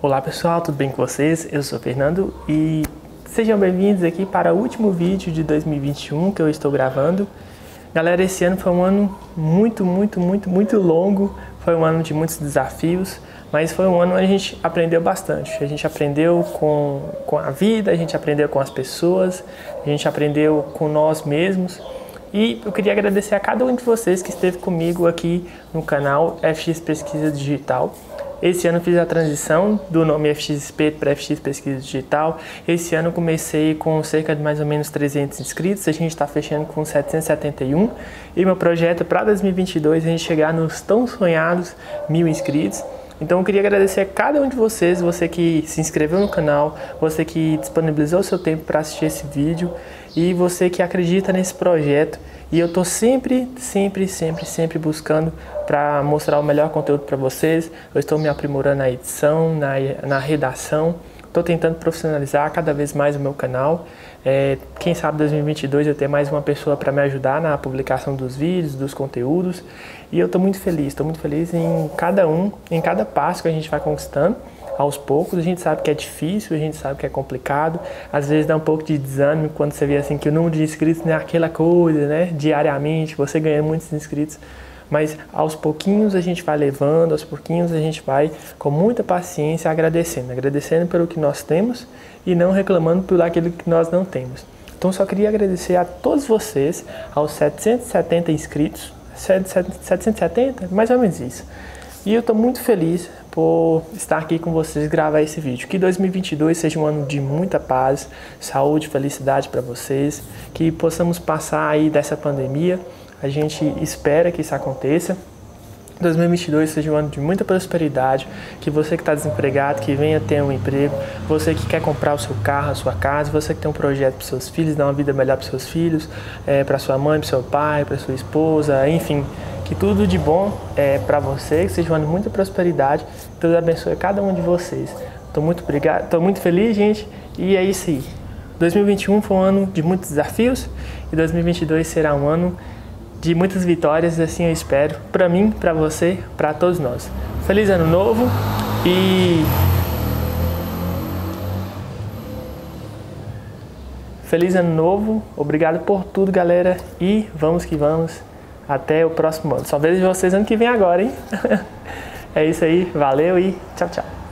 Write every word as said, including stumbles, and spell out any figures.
Olá pessoal, tudo bem com vocês? Eu sou o Fernando e sejam bem-vindos aqui para o último vídeo de dois mil e vinte e um que eu estou gravando. Galera, esse ano foi um ano muito, muito, muito, muito longo, foi um ano de muitos desafios, mas foi um ano onde a gente aprendeu bastante. A gente aprendeu com, com a vida, a gente aprendeu com as pessoas, a gente aprendeu com nós mesmos. E eu queria agradecer a cada um de vocês que esteve comigo aqui no canal F X Pesquisa Digital. Esse ano eu fiz a transição do nome F X Espeto para F X Pesquisa Digital. Esse ano eu comecei com cerca de mais ou menos trezentos inscritos, a gente está fechando com setecentos e setenta e um. E meu projeto para dois mil e vinte e dois é a gente chegar nos tão sonhados mil inscritos. Então eu queria agradecer a cada um de vocês, você que se inscreveu no canal, você que disponibilizou o seu tempo para assistir esse vídeo e você que acredita nesse projeto. E eu estou sempre, sempre, sempre, sempre buscando para mostrar o melhor conteúdo para vocês. Eu estou me aprimorando na edição, na, na redação. Estou tentando profissionalizar cada vez mais o meu canal. É, quem sabe em dois mil e vinte e dois eu ter mais uma pessoa para me ajudar na publicação dos vídeos, dos conteúdos. E eu estou muito feliz, estou muito feliz em cada um, em cada passo que a gente vai conquistando. Aos poucos, a gente sabe que é difícil, a gente sabe que é complicado, às vezes dá um pouco de desânimo quando você vê assim que o número de inscritos não é aquela coisa, né, diariamente, você ganha muitos inscritos, mas aos pouquinhos a gente vai levando, aos pouquinhos a gente vai com muita paciência agradecendo, agradecendo pelo que nós temos e não reclamando por aquilo que nós não temos. Então só queria agradecer a todos vocês, aos setecentos e setenta inscritos, setecentos e setenta, mais ou menos isso. E eu estou muito feliz por estar aqui com vocês e gravar esse vídeo. Que dois mil e vinte e dois seja um ano de muita paz, saúde, felicidade para vocês. Que possamos passar aí dessa pandemia. A gente espera que isso aconteça. dois mil e vinte e dois seja um ano de muita prosperidade. Que você que está desempregado, que venha ter um emprego. Você que quer comprar o seu carro, a sua casa. Você que tem um projeto para os seus filhos, dar uma vida melhor para os seus filhos. É, para sua mãe, para seu pai, para sua esposa, enfim. Que tudo de bom é para você, que seja um ano de muita prosperidade. Deus abençoe cada um de vocês. Estou muito obrigado, estou muito feliz, gente. E é isso aí. dois mil e vinte e um foi um ano de muitos desafios e dois mil e vinte e dois será um ano de muitas vitórias, assim eu espero, para mim, para você, para todos nós. Feliz ano novo e feliz ano novo. Obrigado por tudo, galera, e vamos que vamos. Até o próximo ano. Só vejo vocês ano que vem agora, hein? É isso aí. Valeu e tchau, tchau.